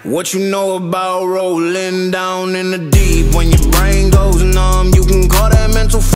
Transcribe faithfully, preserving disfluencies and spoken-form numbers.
What you know about rolling down in the deep? When your brain goes numb, you can call that mental